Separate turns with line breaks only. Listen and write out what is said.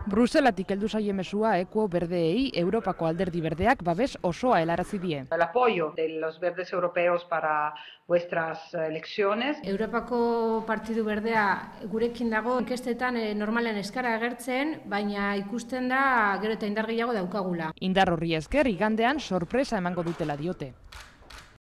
Bruselatik heldu zaie mesua Ekuo berdeei Europako alderdi berdeak babes osoa helarazi die.
El apoyo de los verdes europeos para vuestras elecciones.
Europako Partidu Berdea gurekin dago, inkestetan normalen eskara agertzen, baina ikusten da gero eta indar gehiago daukagula.
Indar horri esker igandean sorpresa emango dutela diote.